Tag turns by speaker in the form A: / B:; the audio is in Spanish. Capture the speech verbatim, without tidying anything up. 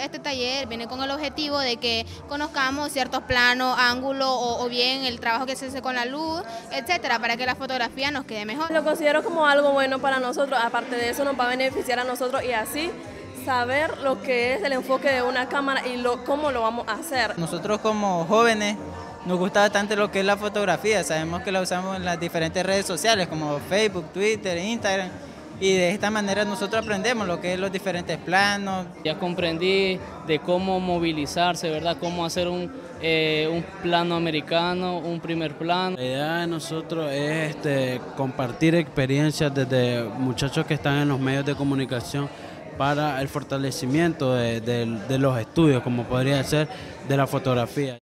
A: Este taller viene con el objetivo de que conozcamos ciertos planos, ángulos o, o bien el trabajo que se hace con la luz, etcétera, para que la fotografía nos quede mejor.
B: Lo considero como algo bueno para nosotros, aparte de eso nos va a beneficiar a nosotros y así saber lo que es el enfoque de una cámara y lo, cómo lo vamos a hacer.
C: Nosotros como jóvenes nos gusta bastante lo que es la fotografía, sabemos que la usamos en las diferentes redes sociales como Facebook, Twitter, Instagram. Y de esta manera nosotros aprendemos lo que es los diferentes planos.
D: Ya comprendí de cómo movilizarse, ¿verdad? Cómo hacer un, eh, un plano americano, un primer plano.
E: La idea de nosotros es este, compartir experiencias desde muchachos que están en los medios de comunicación para el fortalecimiento de, de, de los estudios, como podría ser de la fotografía.